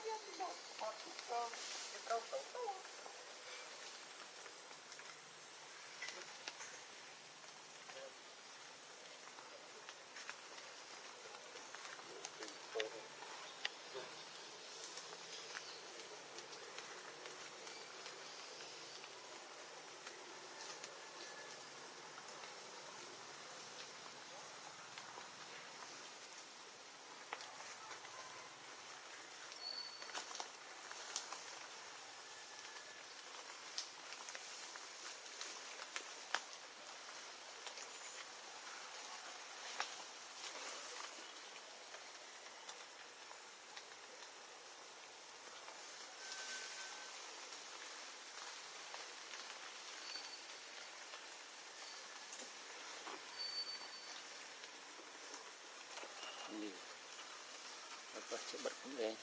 Bật bật cũng lên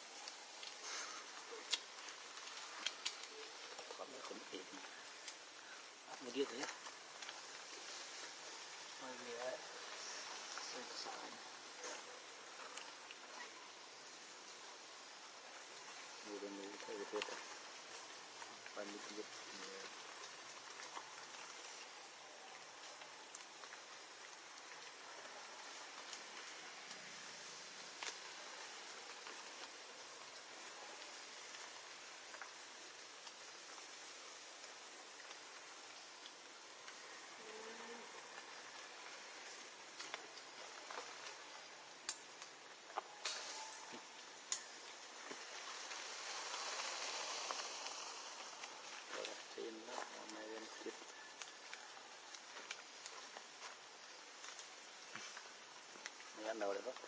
còn không thể một điếc thế mọi người ấy mua bên núi thấy được rồi bạn đi biết ăn đầu đấy bác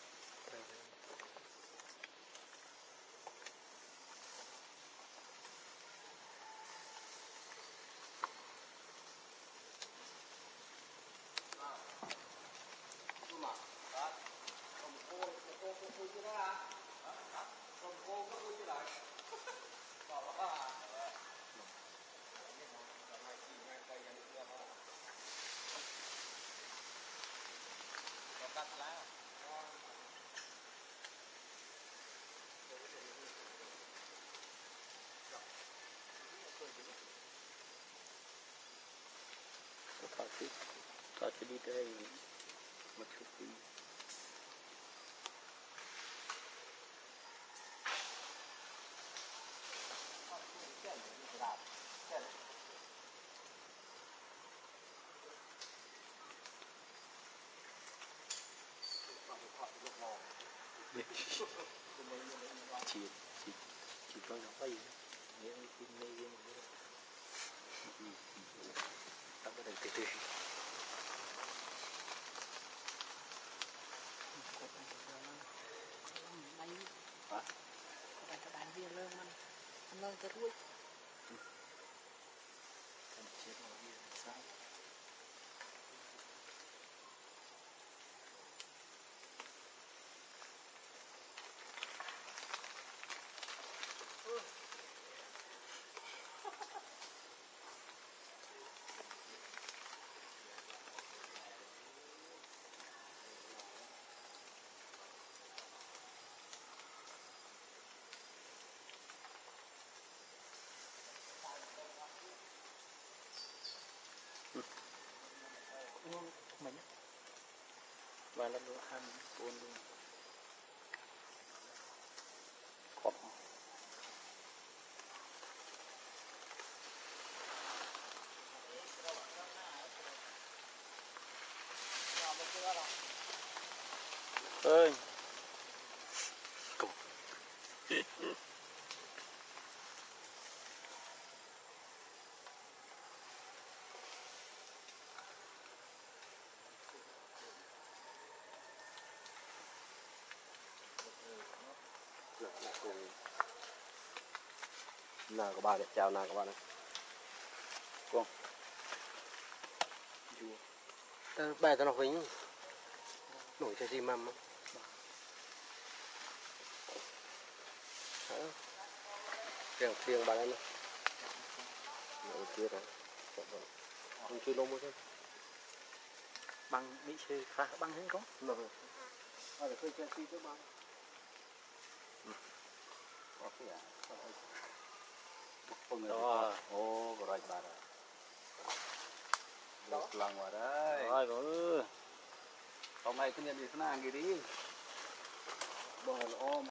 thọ chứ đi đây một chút đi chỉ có nó bay nghĩa phim mê ta bắt đầu từ từ đánh viên lênมันlên cái đuôi chết nó viên sao mình và là đồ ăn buồn luôn khóc ơi nào các bạn chào nào các bạn này con ta bài tao nó vĩnh nổi cho gì mầm riêng riêng bà đây này nổi kia rồi không chơi lông thôi băng mỹ chơi pha băng hết không rồi à để chơi chơi chứ bạn Oke ya. Oh, gerai bara. Terus lang warai. Rồi, Hôm nay cứ nhận đi sana đi đi. Bờ om.